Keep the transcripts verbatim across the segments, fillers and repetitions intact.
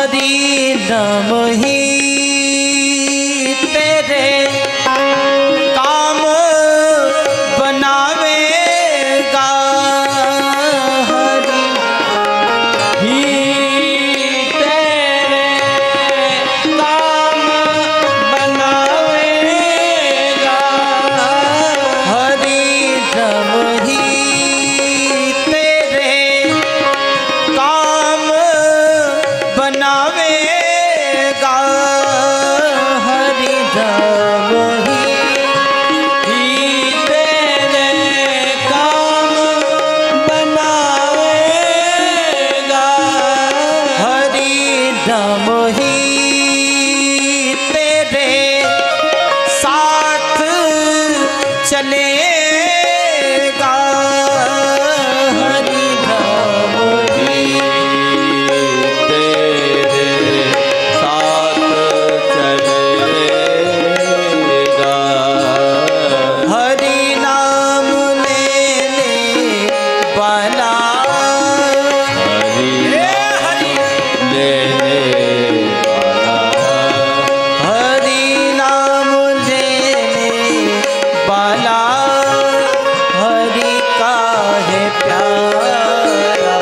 हरि नाम ही तेरे काम बनावेगा, हरि ही तेरे काम बनावेगा, हरि नाम ही तेरे काम बनावेगा, हरि नाम ही तेरे काम बनावेगा, हरि नाम ही तेरे साथ चलेगा, हरि नाम ही तेरे साथ चलेगा, हरि नाम लेने वाला, हरि लेने वाला, हरि नाम लेने वाला, हरि का है प्यारा,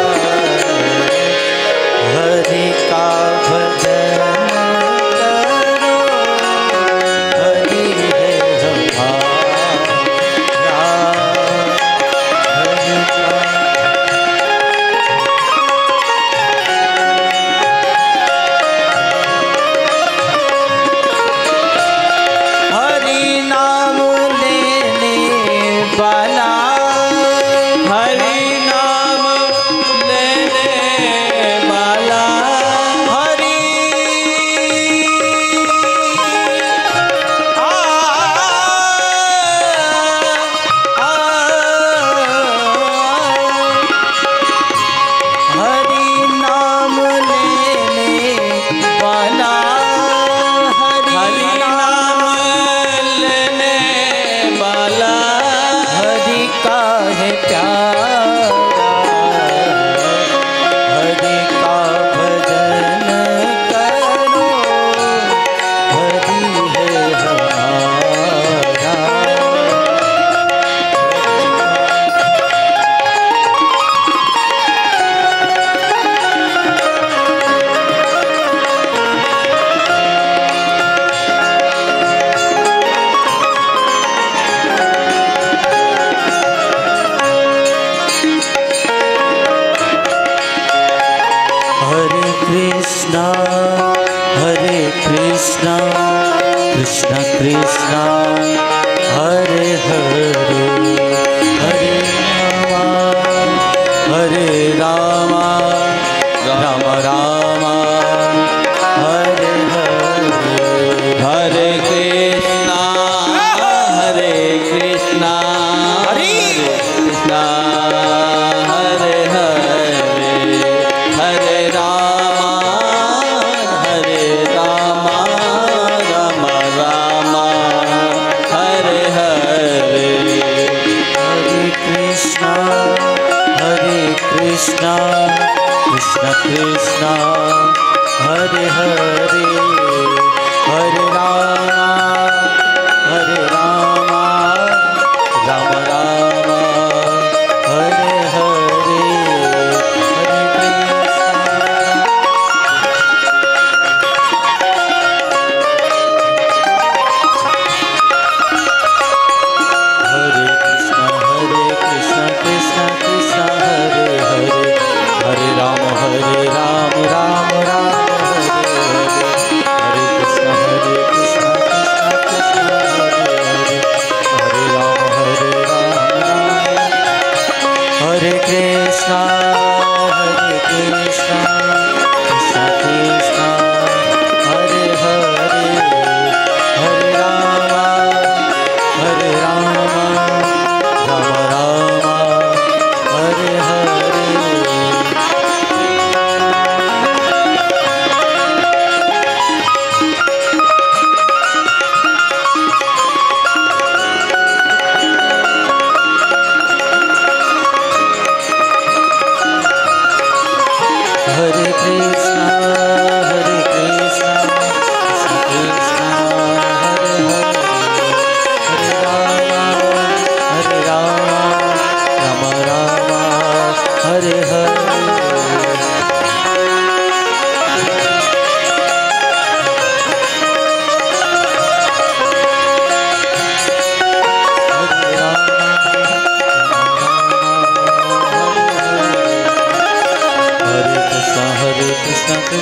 हरि का भजन करो, हरि है हमारा, हरि का हरि नाम लेने वाला, हरि नाम लेने वाला, हरि आ, आ, हरि नाम लेने वाला, हरि नाम लेने वाला, हरि का है प्यारा, हरि का भजन करो, हरि है हमारा। हरे कृष्णा हरे कृष्णा कृष्णा कृष्णा हरे हरे, हरे रामा हरे रामा राम राम हरे हरे, हरे कृष्णा हरे कृष्णा हरि कृष्णा हरे हरे, हरे रामा हरे रामा राम राम हरे हरे, हरे कृष्णा हरे कृष्णा कृष्णा कृष्णा हरे हरे, हरे रामा हरे रामा राम राम हरे हरे, हरे कृष्णा हरे कृष्णा हरे कृष्णा कृष्णा कृष्णा हरे हरे, हरे राम हरे राम राम राम हरे हरे, हरे कृष्णा हरे कृष्णा कृष्णा कृष्णा हरे हरे, हरे राम हरे राम राम, हरे कृष्णा हरे कृष्णा कृष्णा कृष्णा हरे हरे, हरे राम हरे राम राम राम हरे हरे। हरे कृष्णा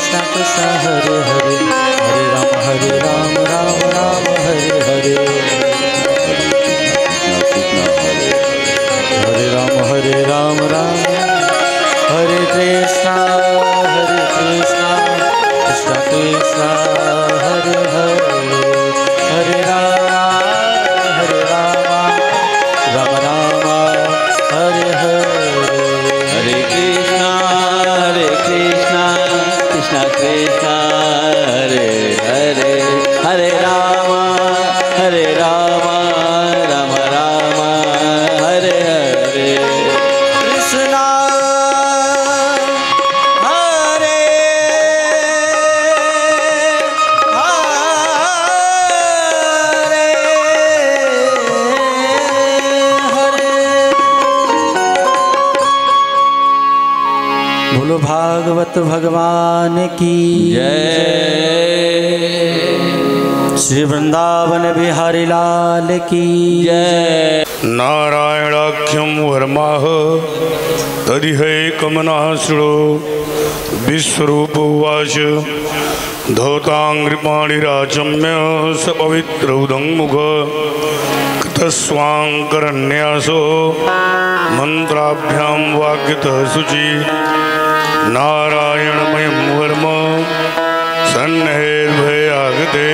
कृष्ण कृष्ण हरे हरे हरे राम हरे राम राम राम हरे हरे हरे राम हरे राम राम हरे कृष्ण हरे कृष्ण कृष्ण कृष्ण हरे हरे हरे राम हरे राम राम राम हरे हरे हरे कृष्णा हरे कृष्णा कृष्णा कृष्णा हरे हरे हरे राम हरे राम राम राम हरे हरे कृष्णा हरे हरे बोलो भागवत भगवान की जय श्री वृंदावन बिहारी लाल की जय नारायणाख्यं वर्माः तदिहैकमनाश्रो विश्वरूप उवाच धौताङ्घ्रिपाणिराचम्य स पवित्रौदङ्मुख कृतस्वाङ्करन्यासो मन्त्राभ्यां वाक्यतः शुचि नारायणमयं वर्म सन्निहेर्भयागते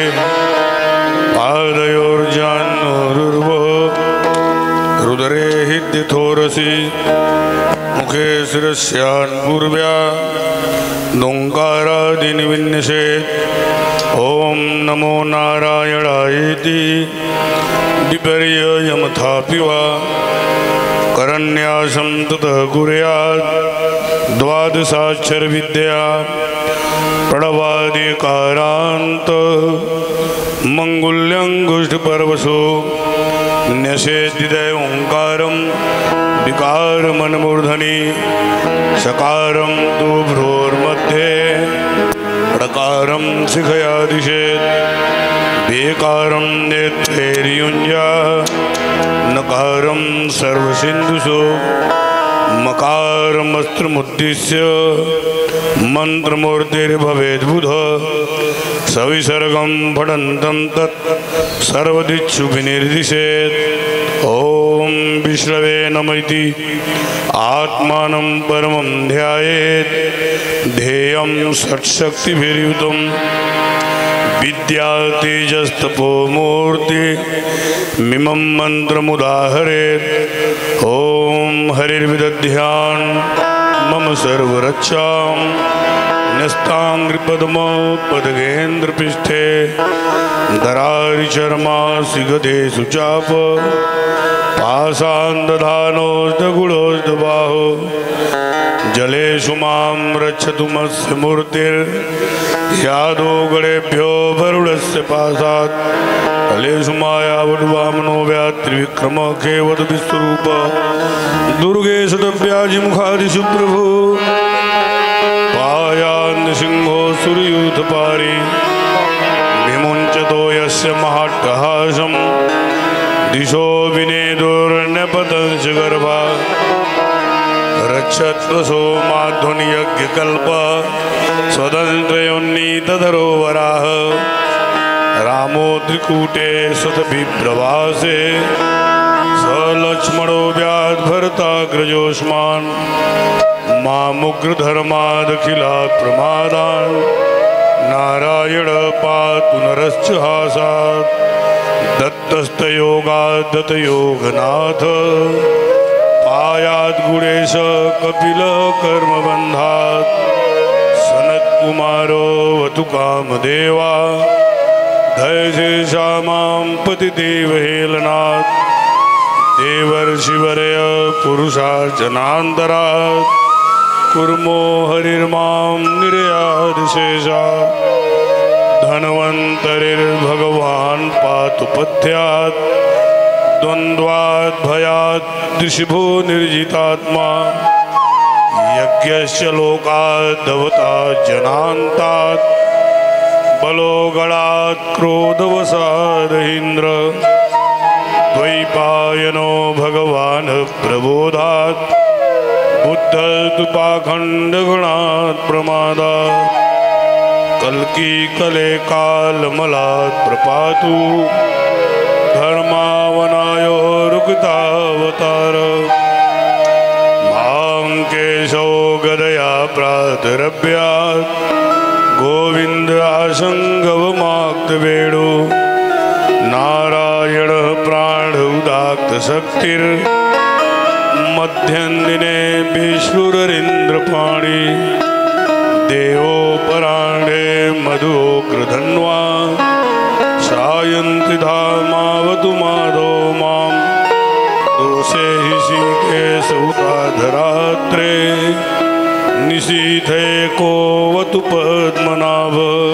पादयोर्जान्नुरुर्वो रुदरे हिद्यथोरसि मुखे शिरस्यान्पूर्व्या दोङ्कारादिनिविन्यसेत् ॐ नमो नारायणायेति विपर्ययमथापि वा करन्यासं ततः कुर्यात् द्वादशाक्षरविद्या प्रणवादिकारान्त मङ्गुल्यङ्गुष्ठपर्वसो न्यसेद्दिदय ओङ्कारं विकारमनमूर्धनि सकारं तु भ्रोर्मध्ये ऋकारं शिखया दिशेत् बेकारं नेत्रैर्युञ्जा नकारं सर्वसिन्धुषु मकारमस्त्रमुद्दिश्य मन्त्रमूर्तिर्भवेद्बुध सविसर्गं फडन्तं तत् सर्वदिक्षु विनिर्दिशेत् ॐ विष्णवे नमः इति आत्मानं परमं ध्यायेत् ध्येयं षट्शक्तिभिर्युतं विद्या तेजस्तपो मूर्ति मिमं मन्त्रमुदाहरेत् ॐ हरिर्विदध्यान् मम सर्वरक्षां न्यस्ताङ्घ्रिपद्मपदगेन्द्रपृष्ठे दरारिचर्मासि गदेषु चाप पाषाणदधानोऽष्टगुणोऽष्टबाहो जलेषु मां रक्षतु मत्स्य मूर्तिर्यादो गणेभ्यो वरुणस्य पाशात् कलेषु मायावद्वामनो व्यात्रिविक्रम केवल विश्वरूप दुर्गेषु दव्याजिमुखादिषु प्रभु पायान्नसिंहो सूर्यूथपारि विमुञ्चतो यस्य महाट्टहासं दिशो विनेदुर्नपतंस गर्भा रक्षत्वसो माध्वनियज्ञकल्प स्वतन्त्रयोन्नीतधरो वराह रामो त्रिकूटे शतभिप्रवासे स लक्ष्मणो व्याद्भरताग्रजोष्मान् मामुग्रधर्मादखिलात् प्रमादान् नारायण पातु नरश्च हासात् दत्तस्तयोगात् दत्तयोगनाथ पायात् गुणेश कपिल कर्मबन्धात् सनत्कुमारो वतु कामदेवा धैर्येषा मां पतिदेव हेलनात् देवर्षिवरय पुरुषार्चनान्तरात् कुर्मो हरिर्मां निर्यादिशेषात् धन्वन्तरिर्भगवान् पातु पथ्यात् द्वन्द्वात् भयात् दृशिभो निर्जितात्मा यज्ञस्य लोकात् दवता जनान्तात् बलो गणात् क्रोधवसादहीन्द्र द्वैपायनो भगवान् प्रबोधात् बुद्धस्तु पाखण्डगुणात् प्रमादात् कल्की कले कालमलात् प्रपातु धर्मावनायो रुक्तावतार मां केशो गदया प्रातरभ्यात् गोविंद आसंगवमाक्तवेणु नारायण प्राण उदात्त शक्तिर मध्यन्दिने विष्णुरिंद्रपाणि देवोपराणे मधुग्रधन्वा सायन्ति धामावतु माधो मां दोषे हि केशौताधरात्रे निशीथे कोवतु पद्मनाभ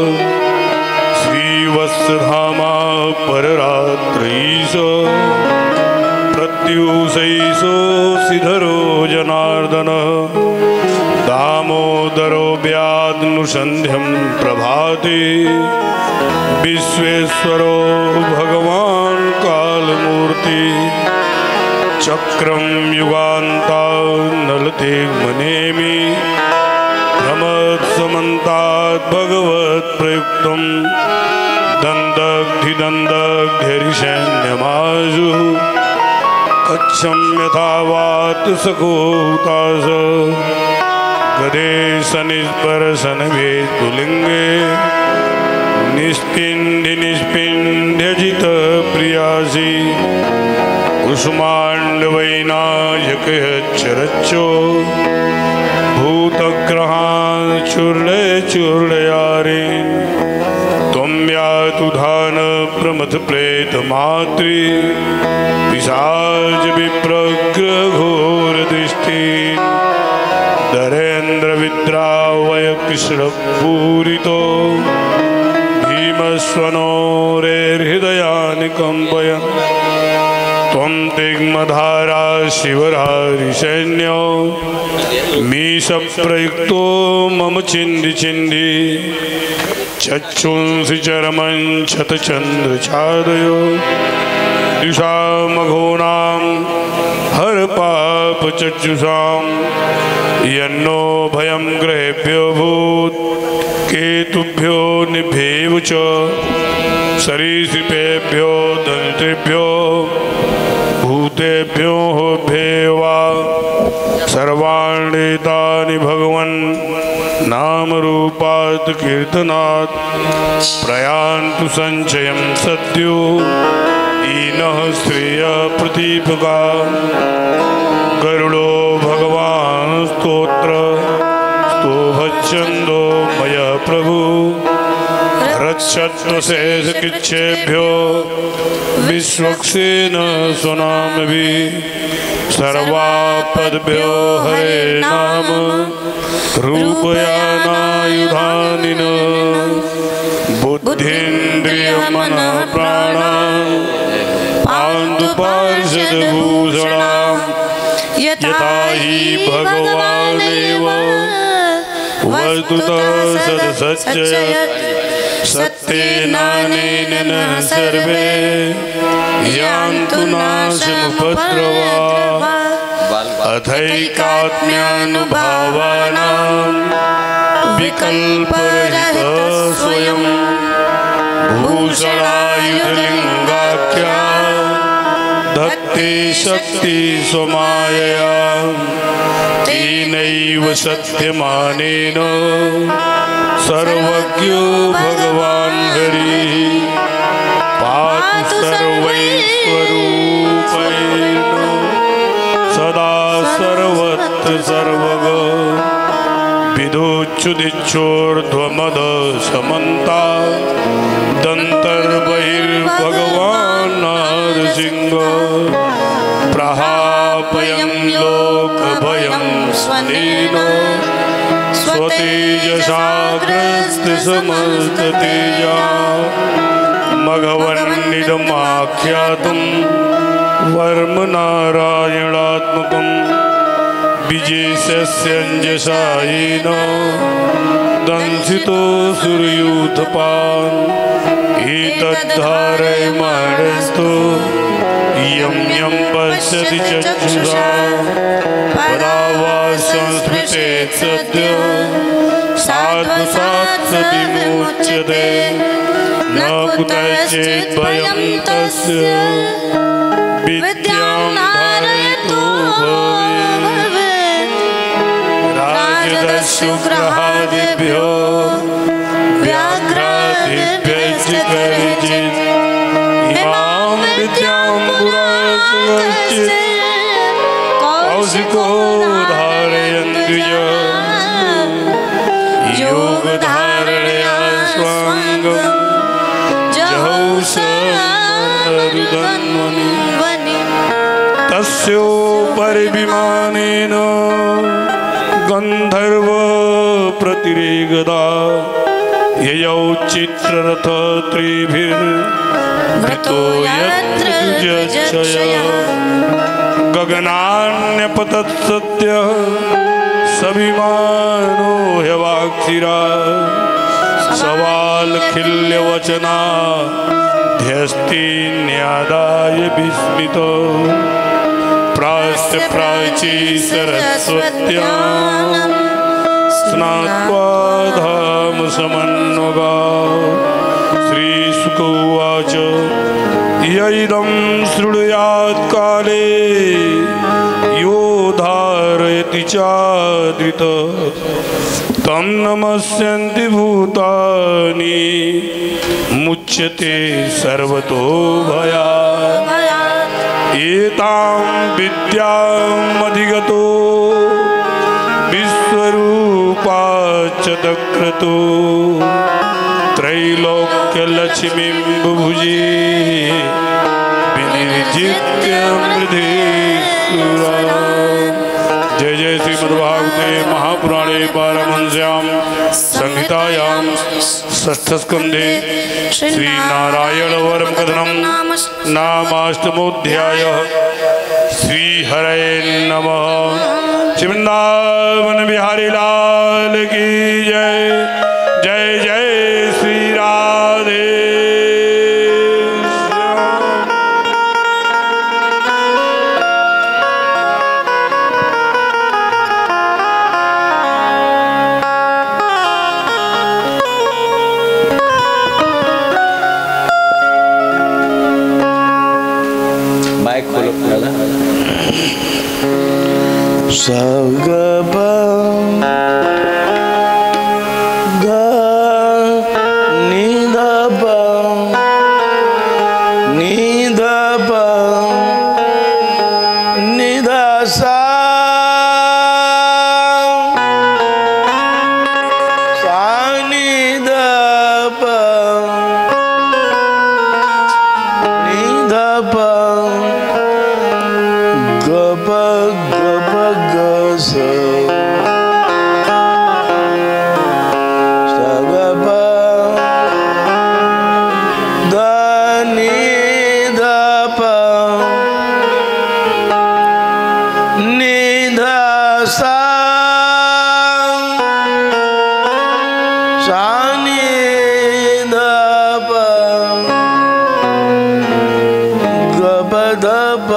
श्रीवत्सधामा पररात्रीश प्रत्युषैषोऽसिधरो जनार्दन दामोदरो व्याद्नुसन्ध्यं प्रभाते विश्वेश्वरो भगवान् कालमूर्ति चक्रं युगान्तान्नलते मनेमि भ्रमत्समन्तात् भगवत्प्रयुक्तं दन्दग्धिदन्दग्ध्यरिसैन्यमाजु कच्छं यथा वात सकोतास गदे सनिस्परशनभेदुलिङ्गे निष्पिण्डि निष्पिण्ड्यजित प्रियासि कुसुमाण्डवैनायकयच्चरच्चो भूतग्रहान् चूर्णय चूर्णयारेन् त्वं यातु धान प्रमथ प्रेतमातृ पिशाच विप्रग्रघोरदृष्टिन् धरेन्द्र विद्रावय कृष्णपूरितो भीमस्वनोरेर्हृदयानि कम्पयन् त्वं तिग्मधारा शिवरारिसैन्यो मीशप्रयुक्तो मम चिन्धि चिन्धि चक्षुंसि चरमं शतचन्द्रछादयो दिशामघोनां हर पापचक्षुषां यन्नो भयं ग्रहेभ्यो भूत् केतुभ्यो निभेव च सरीसृपेभ्यो दंष्ट्रेभ्यो भूतेभ्यो भेवा सर्वाण्येतानि भगवन् नामरूपात् कीर्तनात् प्रयान्तु संचयं सद्यो ईनः श्रेय प्रदीपका गरुडो भगवान् स्तोत्र स्तोभच्छन्दो मय प्रभु रक्षत्वशेषकिच्छेभ्यो विश्वक्सेन स्वनामभिः सर्वापद्भ्यो हरे नाम रूपयानायुधानिन बुद्धिन्द्रियमनः प्राणान् पान्तुपार्षदभूषणां यथा हि भगवानेव वस्तुतः सदसच्चयत् सत्येनानेन न सर्वे यान्तु नाशमुपद्रवा अथैकात्म्यानुभावानां विकल्परहितः स्वयं भूषणायुधलिङ्गाख्या धत्ते शक्ति स्वमायया तेनैव सत्यमानेन सर्वज्ञो भगवान् हरिः पातु सर्वैश्वरूपेण सदा सर्वत्र सर्वग विदुच्युदिच्छोर्ध्वमदशमन्ता दन्तर्बहिर्भगवान् नरसिंह प्रहापयं लोकभयं स्वनेन स्वतेजसाग्रस्तसमस्ततेजा मघवन्निदमाख्यातं वर्मनारायणात्मकं विजेशस्यञ्जसायेन दंसितो सूर्यूथपान् एतद्धारयमाणस्तु यं यं पश्यति चक्षुषा पदा वा संस्मृते सद्य साधु सात् विमुच्यते न कुतश्चित् भयं तस्य विद्यां धारयतो भवेत् राजदस्युग्रहादिभ्यो व्याघ्रादिभ्यश्च करिचित् इमां विद्यां पुरास्वच्चित् कौशिको धारयन् द्विज योगधारणया स्वाङ्गं जहौ सरुदन्वनि तस्योपरि विमानेन गन्धर्व प्रतिरेगदा ययौ चित्ररथत्रिभिर्वृतो यत्र जयः गगनान्यपतत् सत्यः सविमानो ह्यवाक्षिरा सवालखिल्यवचना ध्यस्तीन्यादाय विस्मितो प्रास्य प्राची सरस्वत्यां स्नात्वा धाम समन्वगा श्रीशुक उवाच यैदं शृणुयात् काले यो धारयति चादृत तं नमस्यन्ति भूतानि मुच्यते सर्वतो भयात् एतां विद्यामधिगतो विश्वरूपाच्च दक्रतो त्रैलोक्यलक्ष्मीं बुभुजे विनिर्जित्य मृधेश्वरा। जय जय श्रीमद्भागवते महापुराणे पारमहंस्यां संहितायां षष्ठस्कन्धे श्रीनारायणवरं कथनं नामाष्टमोऽध्यायः। श्रीहरये नमः। वृंदावन बिहारी लाल की जय। जय जय श्री राधे माइक खोलो दादा। सगप ग निधप निधप निधसा सा निधप निधप गप गप गस सगप धनि धप निधसा सा निधप गप धप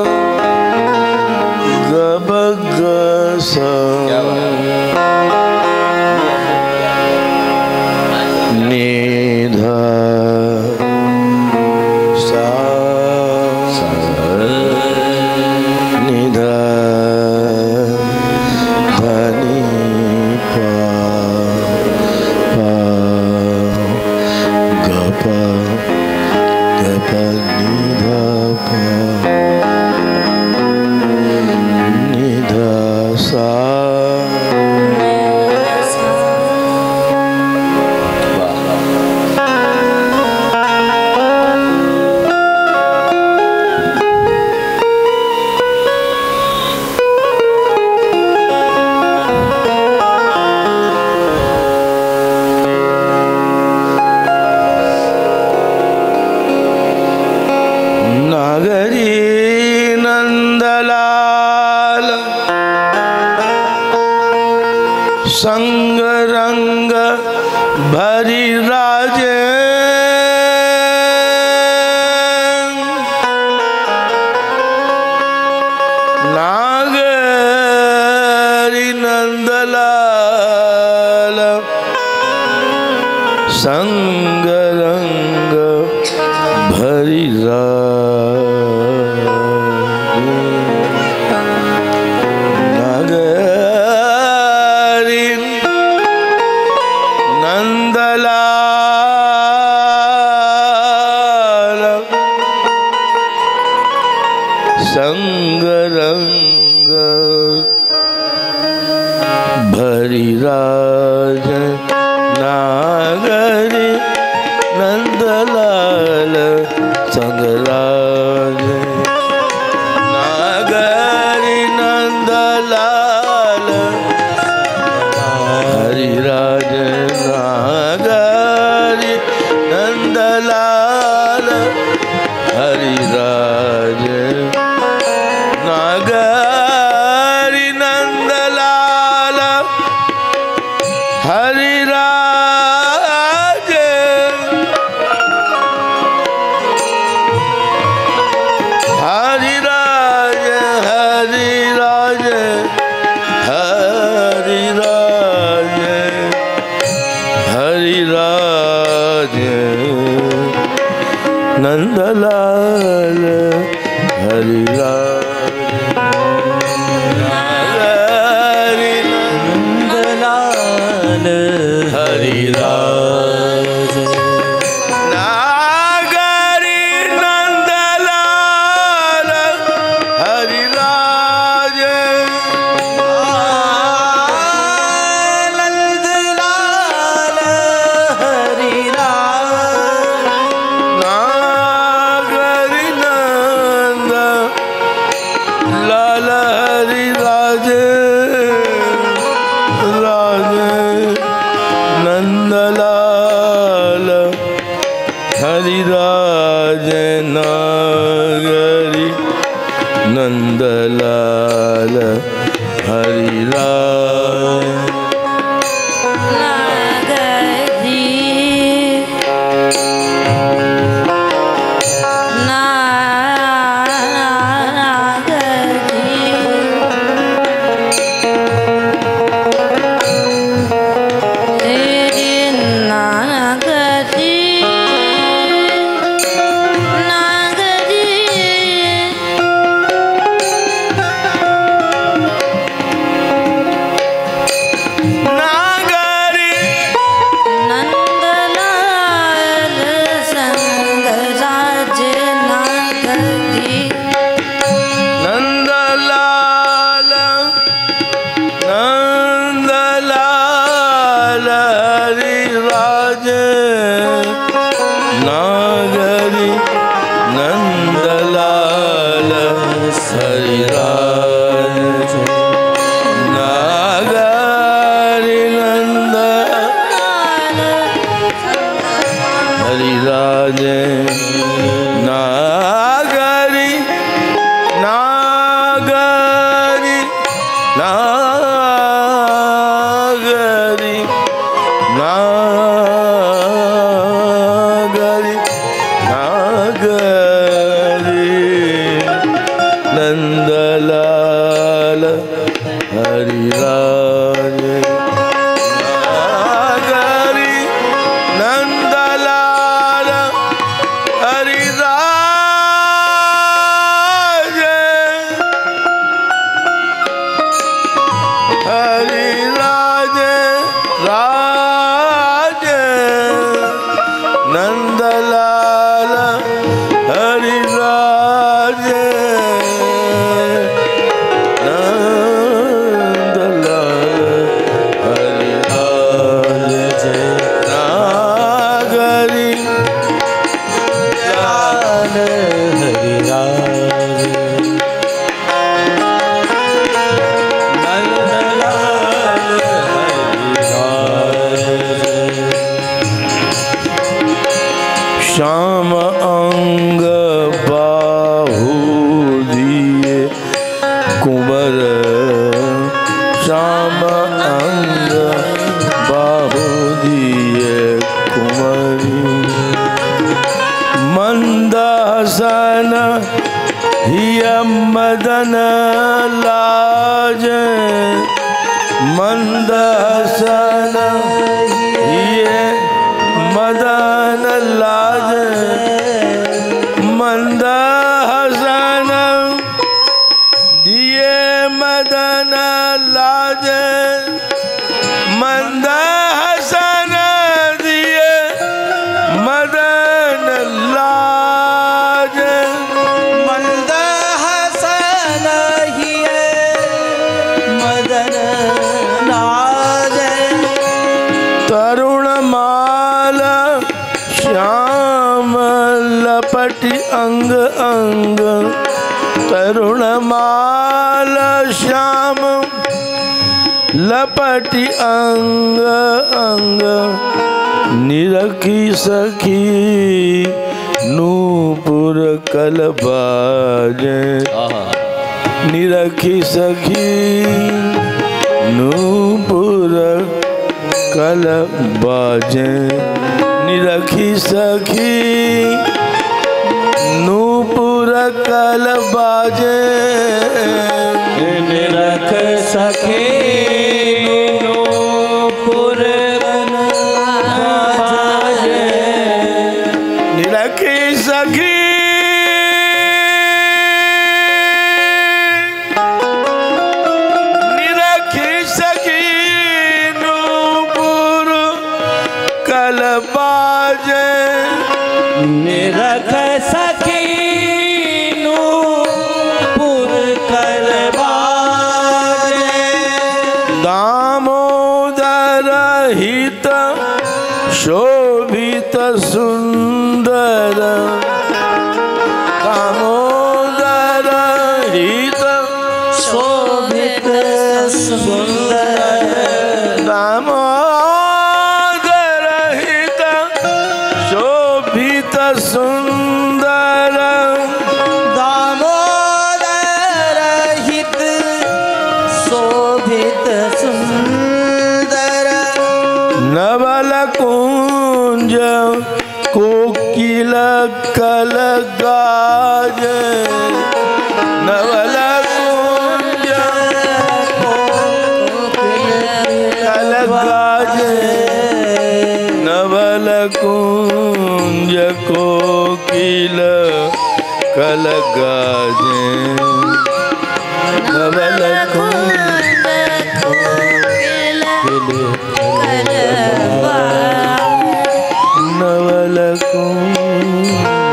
गप गस निध सा निध धनि प प गप गप निध प निध सा। नगरी नंदलाल संग रंग भरी राजे नागरी नंदलाल संग रंग भरी नगरी नंदलाल संग रंग भरी राज नागरी नंदलाल संगराज नागरी नंदलाल हरिराज नागरी नंदलाल हरिराज नागरी नंदलाल हरिराज हरिराज हरिराज हरिराज हरिराज नंदलाल हरिराज हरि नंदलाल हरिराज नागरी नंदलाल हरिराज नंदलाल हरिराज नागरी नंद लाल हरिराज राज नंदलाल हरिराज नागरी नंदलाल हरिराज नागरी नंदलाल हरिराज नागरी नंदलाल हरिराज नागरी नागरी नागरी नागरी नागरी नंदलाल हरिराज नागरी नंदलाल हरिराज हरिराज राज नंदलाल हरिराज नंदलाल हरिराज नागरी लाल हरिराज नंदलाल हरिराज तरुणमाल श्याम लपटी अंग अंग, तरुणमाल श्याम लपटी अंग अंग, निरखी सखी नूपुर कलबाजे, निरखी सखी नूपुर कलबाजे, निरखी सखी नूपुर कलबाजे, निरख सखी नूपुर कलबाजे, निरखी सखी निरखी सखी नूपुर कलबाजे, निरख सखी नूपुर कलबाजे, दामोदर हित शोभित सुंदर, दामोदर हित शोभित सुंदर, दामोदर हित शोभित सुंदर, दामोदर हित शोभित सुंदर, नवल कुंज कोकिल कलगाज, नवल कुंज कलगाज, नवल कुंज कोकिल कलगाज, नवल कुंज नवल कुंज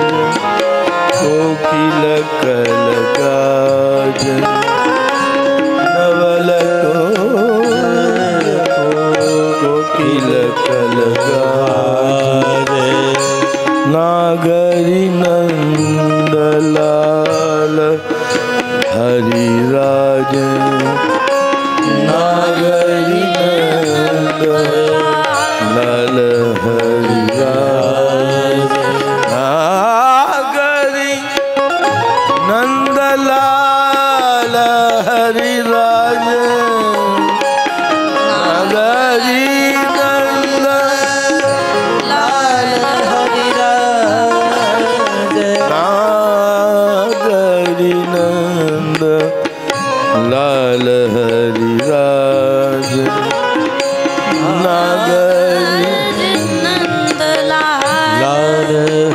कोकिल कलगाज, नवल कुंज कोकिल कलगाज, नागरी नंदलाल हरिराज, नागरी नंदलाल हरिराज, नागरी नंदलाल हरिराज, नागरी लाल हरिराज, नागरी नंद लाल हरिराज, नागरी लाल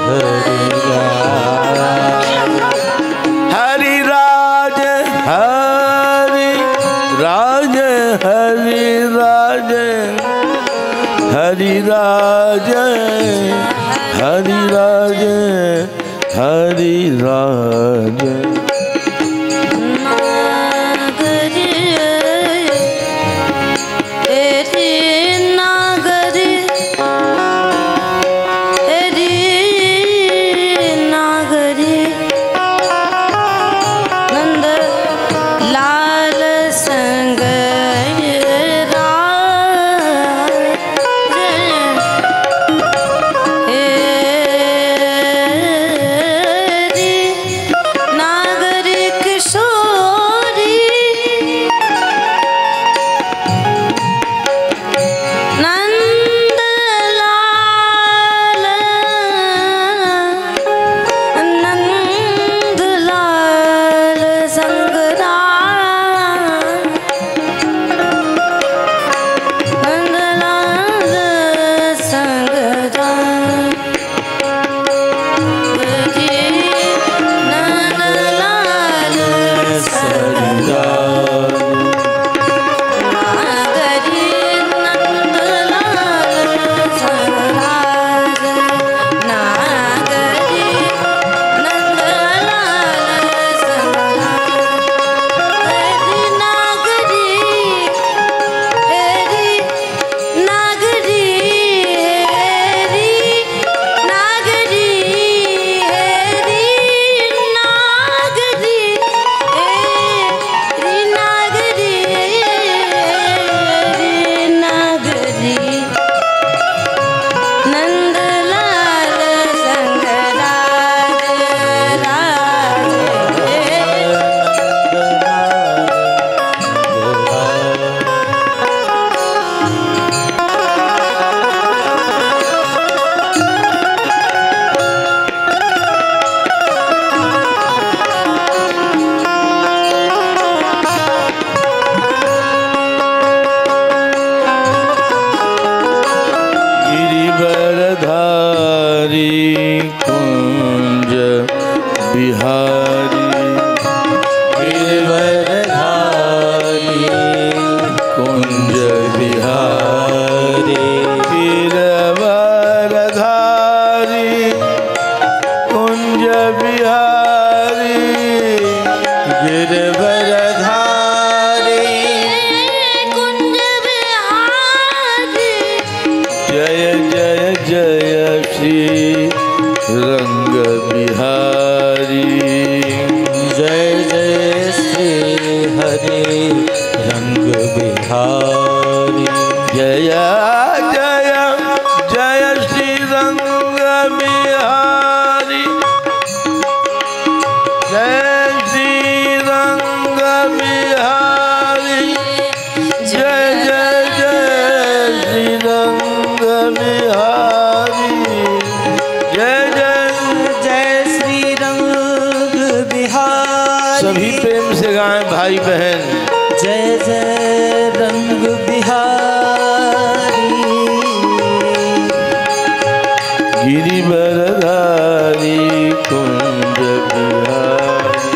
हरिराज, हरिराज हरिराज हरिराज हरिराज हरिराज, नागर जय जय जय श्री रंग बिहारी जय जय श्री हरि रंग बिहारी जय जय जय श्री रंग बिहारी जय श्री रंग बिहारी जय जय जय श्री रंग बिहारी जय जय जय श्री रंग बिहारी। सभी प्रेम से गाएं भाई बहन। जय जय रंग बिहारी गिरिवरधारी कुंज बिहारी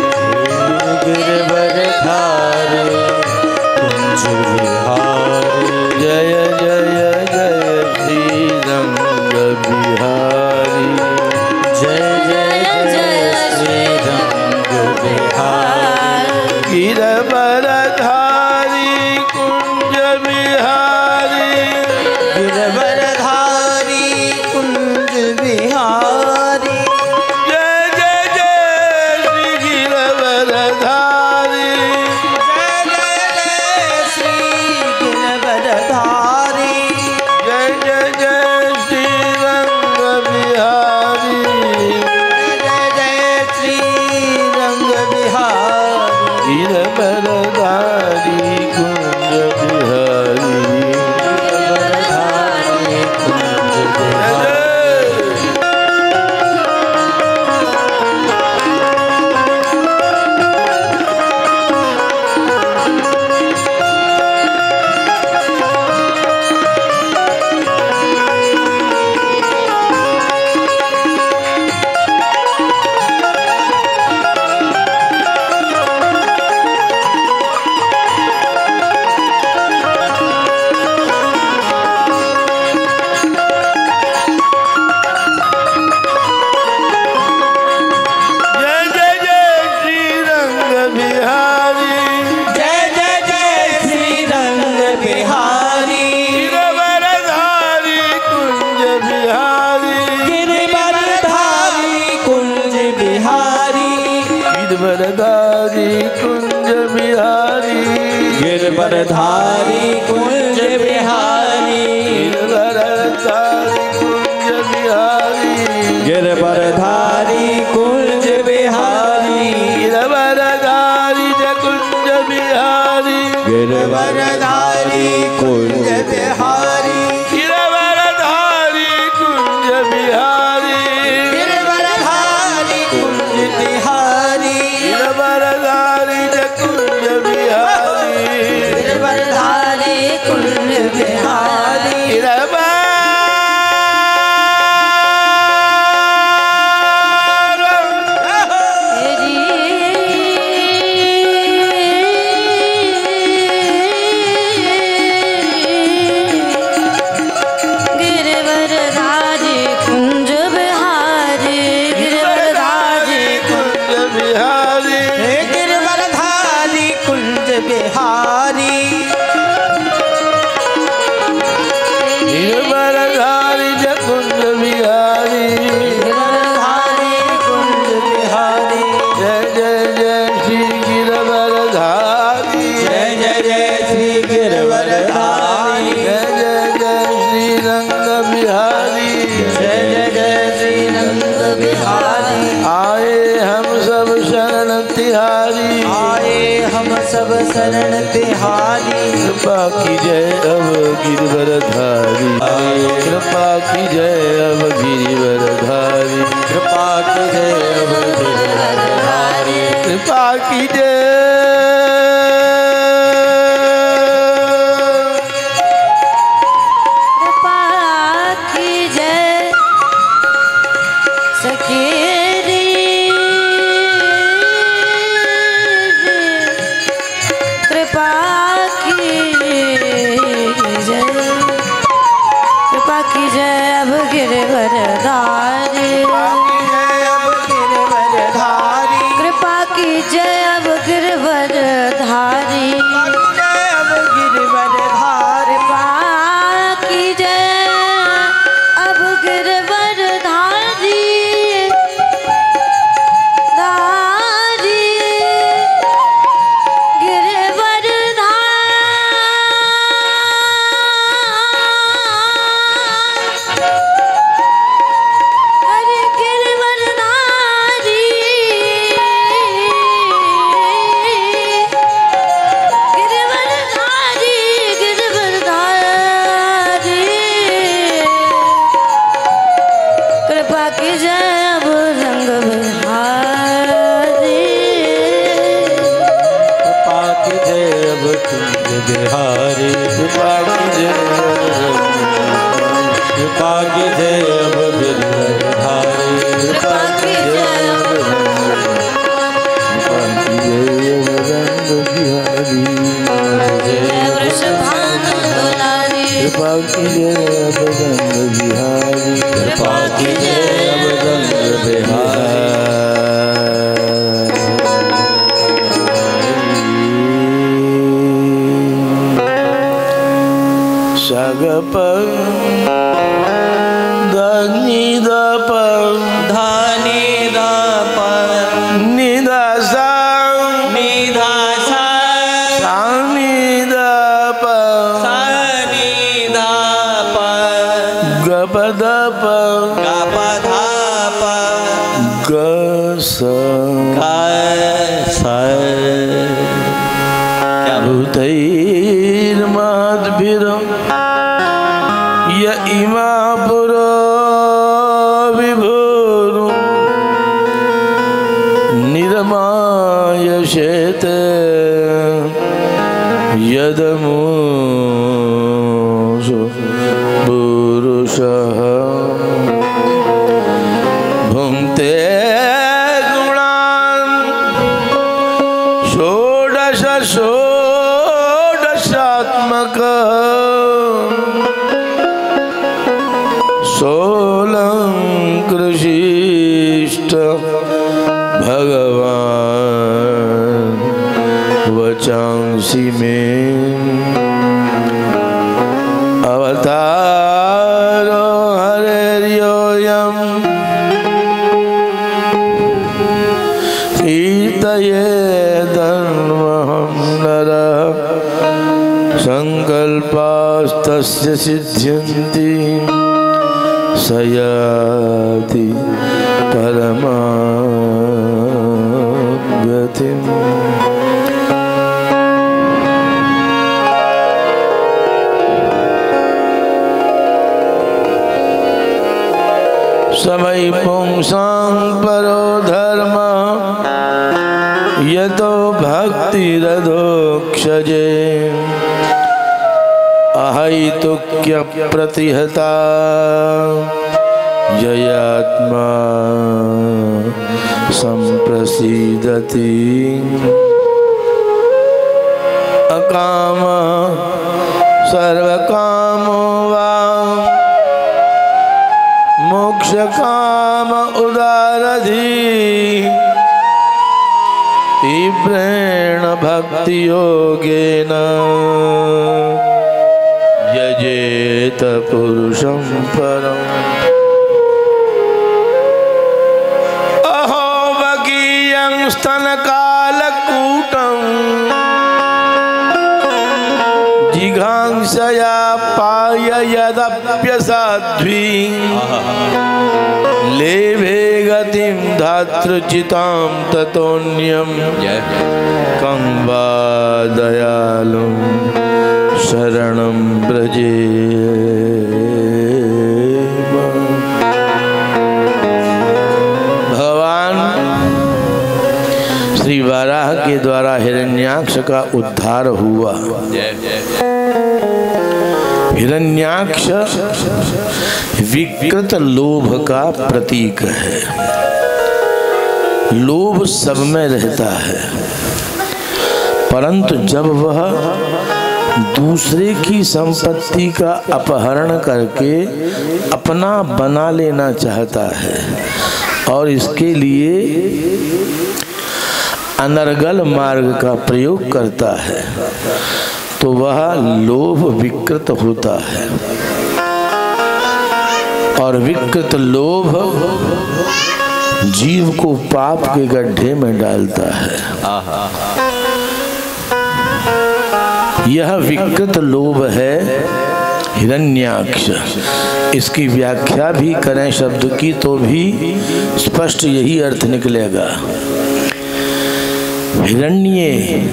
गिरिवरधारी कुंज बिहारी जय जय जय श्री रंग बिहारी जय जय जय श्री रंग बिहारी गिरिवरधारी कुंज बिहारी गिरवरधारी कुंज बिहारी जय जय जय श्री गिरिवरधारी जय जय जय श्री गिरवरधारी जय जय जय श्री रंग बिहारी जय जय श्री रंग बिहारी गिरिवरधारी कुंज बिहारी गिरिवरधारी कुंज बिहारी जय जय जय श्री रंग बिहारी जय जय जय श्री रंग बिहारी गिरिवरधारी कुंज बिहारी गिरवरधारी कुंज बिहारी गिरिवरधारी कुंज बिहारी गिरवरधारी कुंज बिहारी गिरिवरधारी कुंज बिहारी गिरवरधारी कुंज बिहारी गिरिवरधारी कुंज बिहारी गिरवरधारी कुंज बिहारी गिरिवरधारी कुंज बिहारी गिरवरधारी कुंज बिहारी गिरिवरधारी कुंज बिहारी गिरवरधारी कुंज बिहारी गिरवरधारी कुंज बिहारी गिरवरधारी कुंज बिहारी हे गिरवरधारी कुंज बिहारी गिरिवरधारी कुंज बिहारी गिरवरधारी कुंज बिहारी जय जय जय श्री गिरिवरधारी जय जय जय श्री गिरवरधारी जय जय जय श्री रंग बिहारी जय जय जय श्री रंग बिहारी आए हम सब शरण तिहारी आए हम सब शरण तिहारी कृपा की जय अब गिरिवरधारी कृपा की जय अब गिरिवरधारी कृपा की जय अब गिरवरधारी कृपा की जय कृपा की जय सकेरी कृपा की जय कृपा की जय अब गिरवरधारी कृपा की जय अब गिरवरधारी कृपा की जय कृपा कीजिए अब गिरधारी कृपा कीजिए जय वृषभानु दुलारी कृपा कीजिए अब रंग बिहारी कृपा कीजिए अब रंग बिहारी सगप धनी दप धानी दाप निदा सा निधा सा सानी दप सानी दाप गप दप गप धाप ग स भूतैर्मद्भिर य इमा पुरो विभुरु निर्मायशेते यदमुषु पुरुषः भुङ्क्ते गुणान् षोडश षोडशात्मक सोऽलङ्कृशिष्ट भगवान् वचांसि मे अवतारो हरेर्योऽयम् कीर्तयेदन्वहं नरः संकल्पास्तस्य सिद्ध्यन्ति स याति परमां गतिम्। समय पुंसां परो धर्म यतो भक्तिरधोक्षजे अहैतुक्य प्रतिहता जयात्मा संप्रसीदति अकाम सर्वकामो वा मोक्ष काम उदारधि तीव्रेण भक्ति योगेन यजेत पुरुषं परम्। अहो वकीयं स्तनकालकूटं जिघांसया पाय यदप्यसाध्वी लेभे गतिं धातृचितां ततोऽन्यं कं वा दयालुं शरणं व्रजे। भगवान श्री वाराह के द्वारा हिरण्याक्ष का उद्धार हुआ। हिरण्याक्ष विकृत लोभ का प्रतीक है। लोभ सब में रहता है, परंतु जब वह दूसरे की संपत्ति का अपहरण करके अपना बना लेना चाहता है और इसके लिए अनर्गल मार्ग का प्रयोग करता है तो वह लोभ विकृत होता है। और विकृत लोभ जीव को पाप के गड्ढे में डालता है। यह विकृत लोभ है हिरण्याक्ष। इसकी व्याख्या भी करें शब्द की तो भी स्पष्ट यही अर्थ निकलेगा। हिरण्ये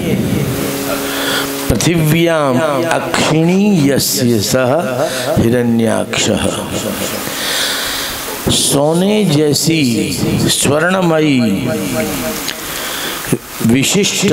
पृथिव्याम अक्षिणी यस्य सह हिरण्याक्षः। सोने जैसी स्वर्णमयी विशिष्ट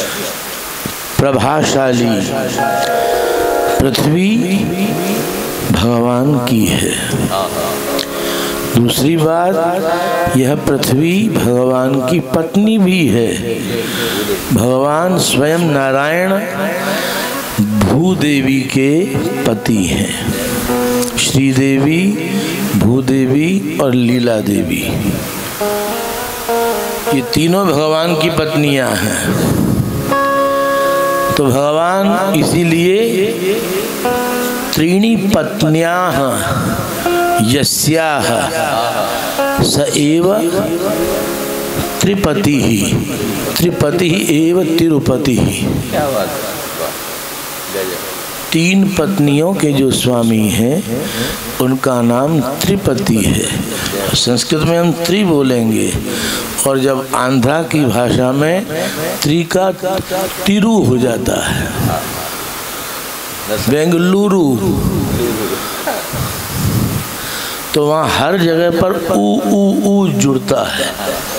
प्रभाशाली पृथ्वी भगवान की है। दूसरी बात, यह पृथ्वी भगवान की पत्नी भी है। भगवान स्वयं नारायण भूदेवी के पति हैं। श्रीदेवी, भूदेवी और लीला देवी, ये तीनों भगवान की पत्नियां हैं। तो भगवान इसीलिए त्रीणी पत्न्याः यस्याः स एव त्रिपति ही, त्रिपति एव तिरुपति ही। तीन पत्नियों के जो स्वामी हैं उनका नाम त्रिपति है। संस्कृत में हम त्रि बोलेंगे और जब आंध्रा की भाषा में त्रि का तिरु हो जाता है। बेंगलुरु, तो वहाँ हर जगह पर ऊ ऊ ऊ जुड़ता है।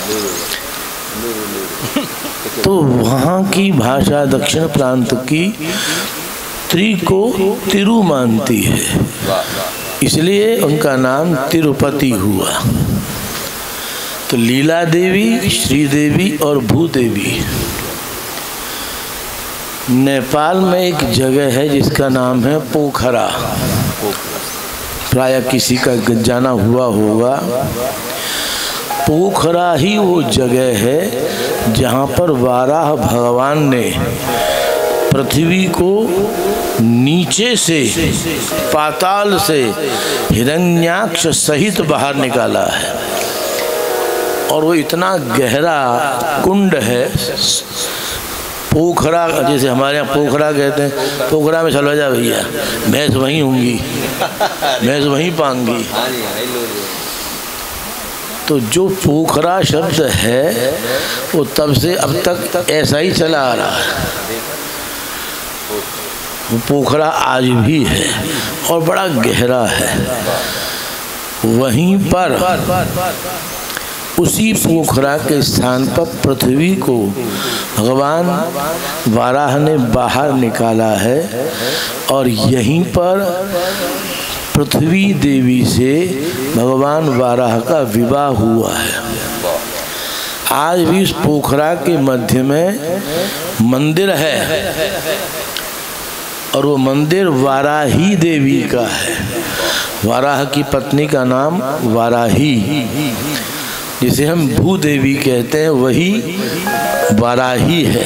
तो वहाँ की भाषा दक्षिण प्रांत की त्रि को तिरु मानती है, इसलिए उनका नाम तिरुपति हुआ। तो लीला देवी, श्रीदेवी और भूदेवी। नेपाल में एक जगह है जिसका नाम है पोखरा, प्राय किसी का जाना हुआ होगा। पोखरा ही वो जगह है जहाँ पर वाराह भगवान ने पृथ्वी को नीचे से, पाताल से हिरण्याक्ष सहित बाहर निकाला है। और वो इतना गहरा कुंड है, पोखरा, जैसे हमारे यहाँ पोखरा कहते हैं, पोखरा में चलो जा भैया, भैंस वहीं होंगी, भैंस वहीं पांगी। तो जो पोखरा शब्द है वो तब से अब तक ऐसा ही चला आ रहा है। वो पोखरा आज भी है और बड़ा गहरा है। वहीं पर उसी पोखरा के स्थान पर पृथ्वी को भगवान वाराह ने बाहर निकाला है और यहीं पर पृथ्वी देवी से भगवान वाराह का विवाह हुआ है। आज भी इस पोखरा के मध्य में मंदिर है और वो मंदिर वाराही देवी का है। वाराह की पत्नी का नाम वाराही, जिसे हम भूदेवी कहते हैं, वही वाराही है।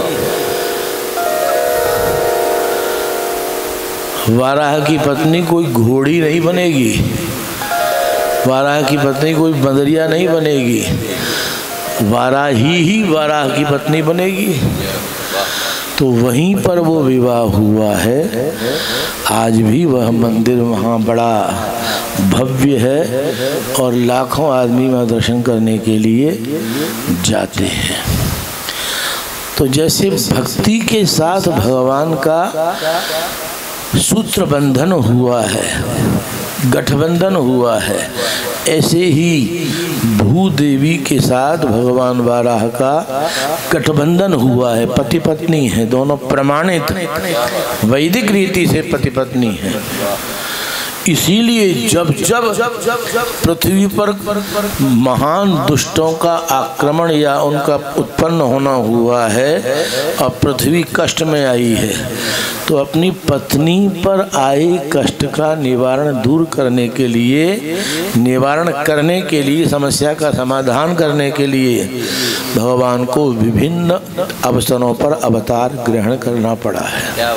वाराह की पत्नी कोई घोड़ी नहीं बनेगी, वाराह की पत्नी कोई बंदरिया नहीं बनेगी, वाराही ही वाराह की पत्नी बनेगी। तो वहीं पर वो विवाह हुआ है। आज भी वह मंदिर वहाँ बड़ा भव्य है और लाखों आदमी वहाँ दर्शन करने के लिए जाते हैं। तो जैसे भक्ति के साथ भगवान का सूत्र बंधन हुआ है, गठबंधन हुआ है, ऐसे ही भूदेवी के साथ भगवान वाराह का गठबंधन हुआ है। पति पत्नी है, दोनों प्रमाणित वैदिक रीति से पति पत्नी है। इसीलिए जब जब पृथ्वी पर महान दुष्टों का आक्रमण या उनका उत्पन्न होना हुआ है और पृथ्वी कष्ट में आई है, तो अपनी पत्नी पर आए कष्ट का निवारण दूर करने के लिए, निवारण करने के लिए, समस्या का समाधान करने के लिए भगवान को विभिन्न अवसरों पर अवतार ग्रहण करना पड़ा है।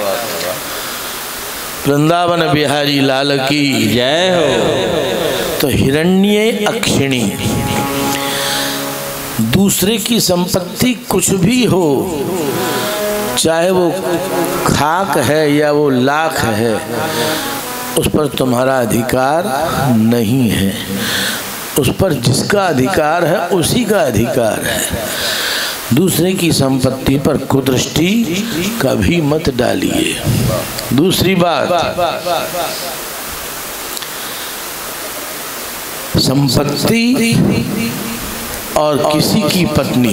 वृंदावन बिहारी लाल की जय हो। तो हिरण्य अक्षिणी, दूसरे की संपत्ति कुछ भी हो, चाहे वो खाक है या वो लाख है, उस पर तुम्हारा अधिकार नहीं है। उस पर जिसका अधिकार है उसी का अधिकार है। दूसरे की संपत्ति पर कुदृष्टि कभी मत डालिए। दूसरी बात, संपत्ति और किसी की पत्नी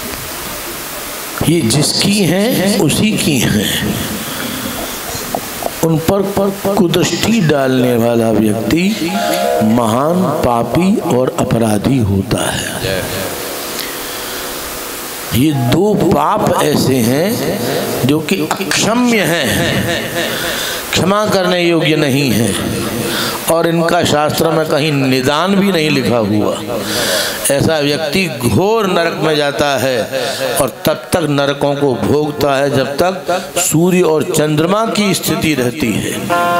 ये जिसकी हैं उसी की हैं। उन पर कुदृष्टि डालने वाला व्यक्ति महान पापी और अपराधी होता है। ये दो पाप ऐसे हैं जो कि अक्षम्य हैं, क्षमा करने योग्य नहीं है, और इनका शास्त्र में कहीं निदान भी नहीं लिखा हुआ। ऐसा व्यक्ति घोर नरक में जाता है और तब तक नरकों को भोगता है जब तक सूर्य और चंद्रमा की स्थिति रहती है।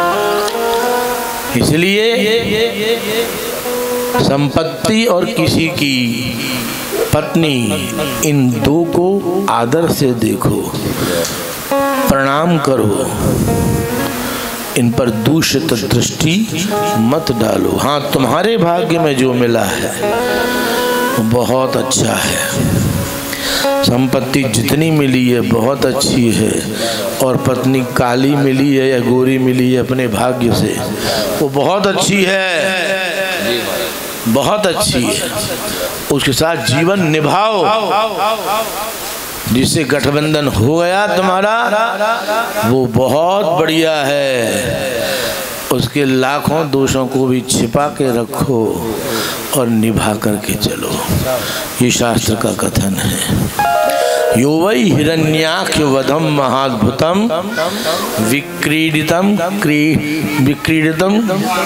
इसलिए संपत्ति और किसी की पत्नी, इन दो को आदर से देखो, प्रणाम करो, इन पर दूषित दृष्टि मत डालो। हाँ, तुम्हारे भाग्य में जो मिला है वो बहुत अच्छा है, संपत्ति जितनी मिली है बहुत अच्छी है, और पत्नी काली मिली है या गोरी मिली है अपने भाग्य से, वो बहुत अच्छी है, बहुत अच्छी है। उसके साथ जीवन निभाओ। जिससे गठबंधन हो गया तुम्हारा वो बहुत बढ़िया है। उसके लाखों दोषों को भी छिपा के रखो और निभा करके चलो। ये शास्त्र का कथन है। यो वै हिरण्याक्ष वधम महाद्भुतम विक्रीडितम क्री विक्रीडितम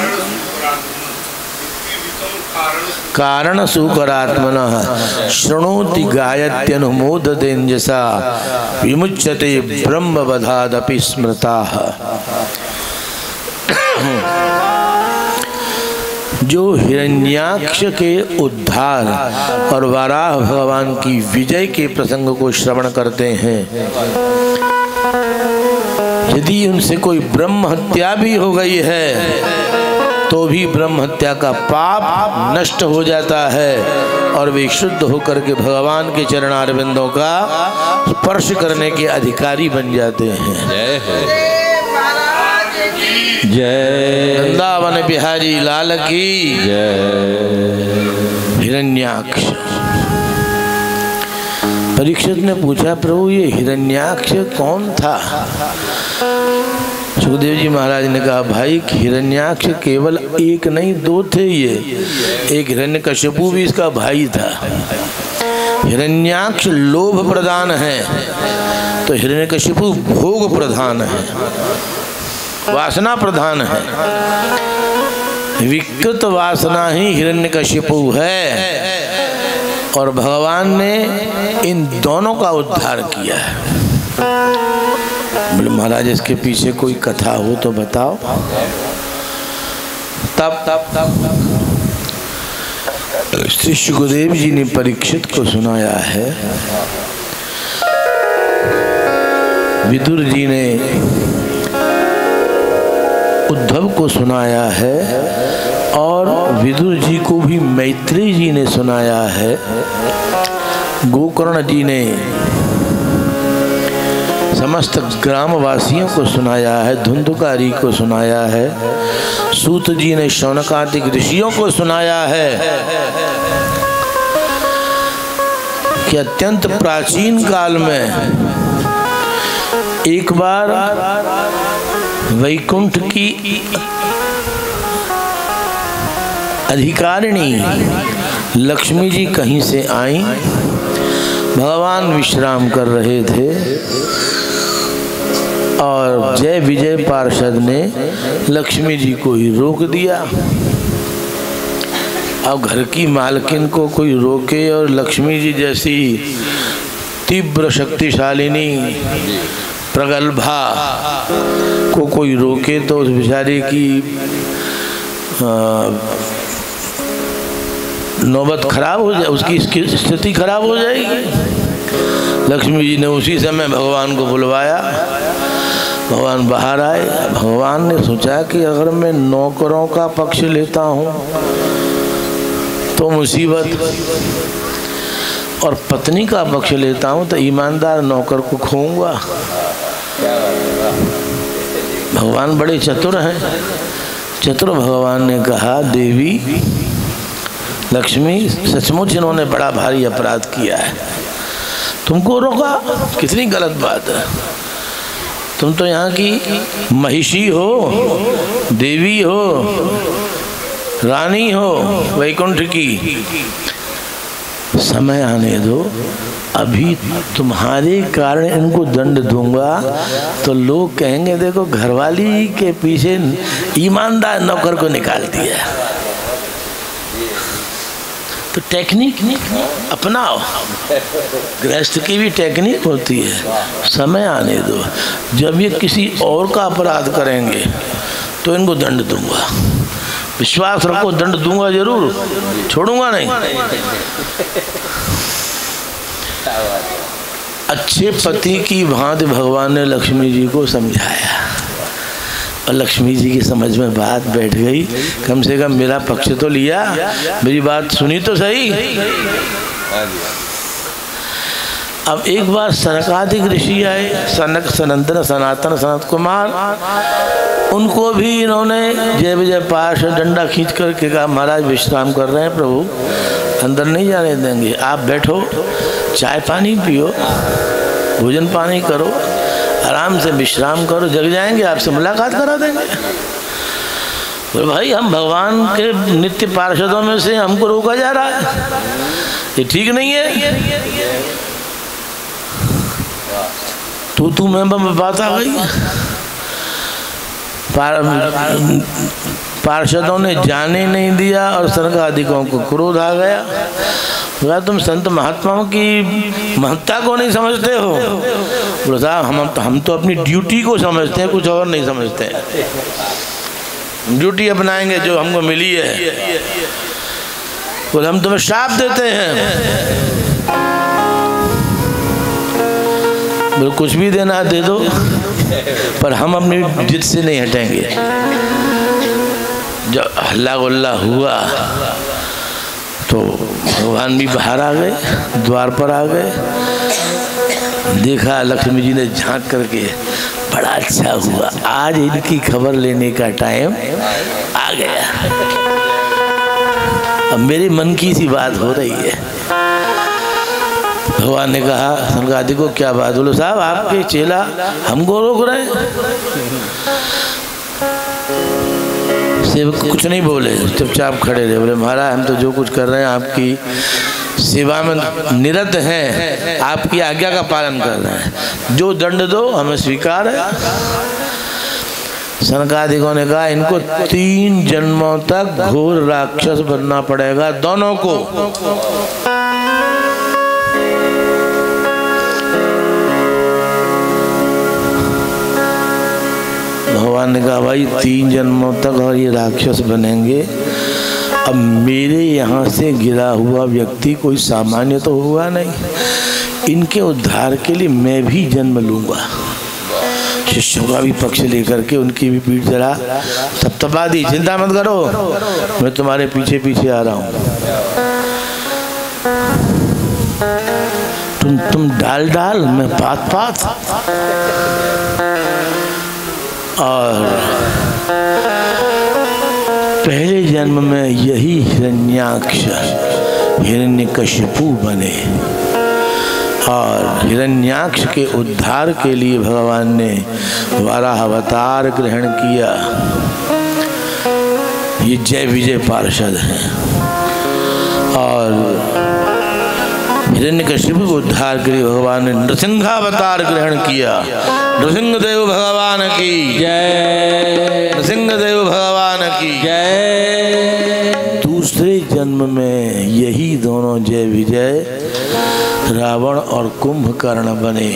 कारण सुकरात्मनः शृणोति गायत्यनुमोदतेजसा विमुच्यते ब्रह्मवधादपि स्मृताः। जो हिरण्याक्ष के उद्धार और वराह भगवान की विजय के प्रसंग को श्रवण करते हैं, यदि उनसे कोई ब्रह्म हत्या भी हो गई है तो भी ब्रह्म हत्या का पाप नष्ट हो जाता है और वे शुद्ध होकर के भगवान के चरणारविंदों का स्पर्श करने के अधिकारी बन जाते हैं। जय जय वृंदावन बिहारी लाल की जय। हिरण्याक्ष। परीक्षित ने पूछा, प्रभु ये हिरण्याक्ष कौन था? सुखदेव जी महाराज ने कहा, भाई हिरण्याक्ष केवल एक नहीं दो थे ये, एक हिरण्यकशिपु भी इसका भाई था। हिरण्याक्ष लोभ प्रधान है तो हिरण्यकशिपु भोग प्रधान है, वासना प्रधान है। विकृत वासना ही हिरण्यकशिपु है और भगवान ने इन दोनों का उद्धार किया है। बोले महाराज इसके पीछे कोई कथा हो तो बताओ। तब तब तब श्री सुखदेव जी ने परीक्षित को सुनाया है। विदुर जी ने उद्धव को सुनाया है और विदुर जी को भी मैत्री जी ने सुनाया है। गोकर्ण जी ने समस्त ग्रामवासियों को सुनाया है, धुंधुकारी को सुनाया है, सूत जी ने शौनकादिक ऋषियों को सुनाया है कि अत्यंत प्राचीन काल में एक बार वैकुंठ की अधिकारिणी लक्ष्मी जी कहीं से आई। भगवान विश्राम कर रहे थे और जय विजय पार्षद ने लक्ष्मी जी को ही रोक दिया। अब घर की मालकिन को कोई रोके और लक्ष्मी जी जैसी तीव्र शक्तिशालिनी प्रगल्भा को कोई रोके तो उस बेचारे की नौबत खराब हो जाए, उसकी स्थिति खराब हो जाएगी। लक्ष्मी जी ने उसी समय भगवान को बुलवाया। भगवान बाहर आए। भगवान ने सोचा कि अगर मैं नौकरों का पक्ष लेता हूँ तो मुसीबत, और पत्नी का पक्ष लेता हूँ तो ईमानदार नौकर को खोऊंगा। भगवान बड़े चतुर हैं। चतुर भगवान ने कहा, देवी लक्ष्मी सचमुच इन्होंने बड़ा भारी अपराध किया है, तुमको रोका, कितनी गलत बात है। तुम तो यहाँ की महिषी हो, देवी हो, रानी हो वैकुंठ की। समय आने दो, अभी तुम्हारे कारण इनको दंड दूंगा तो लोग कहेंगे देखो घरवाली के पीछे ईमानदार नौकर को निकाल दिया। तो टेक्निक अपनाओ, गृहस्थ की भी टेक्निक होती है। समय आने दो, जब ये किसी और का अपराध करेंगे तो इनको दंड दूंगा। विश्वास रखो, दंड दूंगा जरूर, छोड़ूंगा नहीं। अच्छे पति की भांति भगवान ने लक्ष्मी जी को समझाया और लक्ष्मी जी की समझ में बात बैठ गई। कम से कम मेरा पक्ष तो लिया, मेरी बात सुनी तो सही। अब एक बार सनकादिक ऋषि आए, सनक, सनंदन, सनातन, सनत कुमार। उनको भी इन्होंने जय विजय पाश डंडा खींच करके कहा महाराज विश्राम कर रहे हैं प्रभु, अंदर नहीं जाने देंगे, आप बैठो, चाय पानी पियो, भोजन पानी करो, आराम से विश्राम करो, जग जाएंगे आपसे मुलाकात करा देंगे। बोले भाई हम भगवान के नित्य पार्षदों में से, हमको रोका जा रहा है, ये ठीक नहीं है। तू तू मैं मैं बात आ गई। पार, पार्षदों ने जाने नहीं दिया और सनकादिकों को क्रोध आ गया। बोला तुम संत महात्माओं की महत्ता को नहीं समझते हो। बोला साहब हम हम तो अपनी ड्यूटी को समझते हैं, कुछ और नहीं समझते हैं। ड्यूटी अपनाएंगे जो हमको मिली है। बोले हम तुम्हें श्राप देते हैं। बोले कुछ भी देना दे दो, पर हम अपनी जिद से नहीं हटेंगे। जब हल्ला गुल्ला हुआ तो भगवान भी बाहर आ गए, द्वार पर आ गए। देखा लक्ष्मी जी ने झांक करके, बड़ा अच्छा हुआ, आज इनकी खबर लेने का टाइम आ गया। अब मेरे मन की सी बात हो रही है। भगवान ने कहा सनकादिक को क्या बात? बोलो साहब आपके चेला हमको रोक रहे हैं। सेवक कुछ नहीं बोले, चुपचाप खड़े रहे। बोले महाराज हम तो जो कुछ कर रहे हैं आपकी सेवा में निरत हैं, आपकी आज्ञा का पालन कर रहे हैं, जो दंड दो हमें स्वीकार है। सनकादिकों ने कहा इनको तीन जन्मों तक घोर राक्षस बनना पड़ेगा दोनों को। भगवान ने कहा भाई तीन जन्मों तक और ये राक्षस बनेंगे। अब मेरे यहाँ से गिरा हुआ व्यक्ति कोई सामान्य तो हुआ नहीं, इनके उद्धार के लिए मैं भी जन्म लूँगा। शिष्यों का भी पक्ष लेकर के उनकी भी पीठ जरा थपथपा दी, चिंता मत करो मैं तुम्हारे पीछे पीछे आ रहा हूँ। तुम तुम डाल डाल मैं पात पात। और पहले जन्म में यही हिरण्याक्ष हिरण्यकशिपु बने और हिरण्याक्ष के उद्धार के लिए भगवान ने वाराह अवतार ग्रहण किया। ये जय विजय पार्षद हैं और हिरण्यकशिपु को उद्धार के लिए भगवान ने नृसिंहावतार ग्रहण किया। नृसिंहदेव भगवान की जय, नृसिंहदेव भगवान की जय। दूसरे जन्म में यही दोनों जय विजय रावण और कुंभकर्ण बने।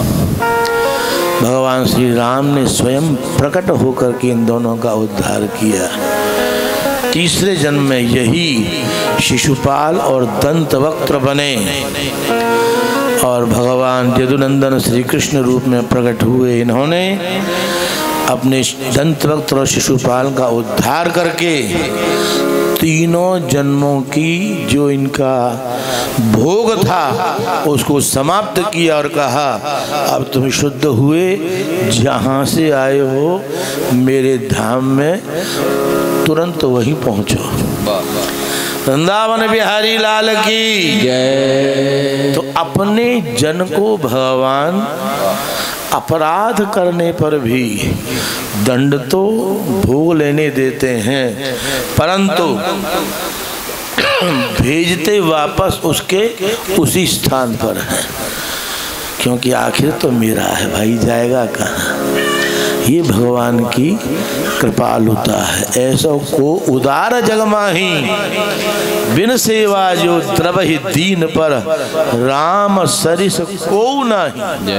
भगवान श्री राम ने स्वयं प्रकट होकर के इन दोनों का उद्धार किया। तीसरे जन्म में यही शिशुपाल और दंतवक्त्र बने और भगवान यदुनंदन श्री कृष्ण रूप में प्रकट हुए। इन्होंने अपने दंतवक्त्र और शिशुपाल का उद्धार करके तीनों जन्मों की जो इनका भोग था उसको समाप्त किया और कहा अब तुम शुद्ध हुए, जहाँ से आए हो मेरे धाम में तुरंत वहीं पहुँचो। वृंदावन बिहारी लाल की जय। तो अपने जन को भगवान अपराध करने पर भी दंड तो भोग लेने देते हैं, परंतु भेजते वापस उसके उसी स्थान पर है, क्योंकि आखिर तो मेरा है भाई, जाएगा कहाँ। ये भगवान की कृपालुता है। ऐसा को उदार जगमाही बिन सेवा जो द्रवहि दीन पर, राम सरिस को नहीं।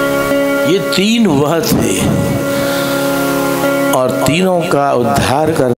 ये तीन वह थे और तीनों का उद्धार कर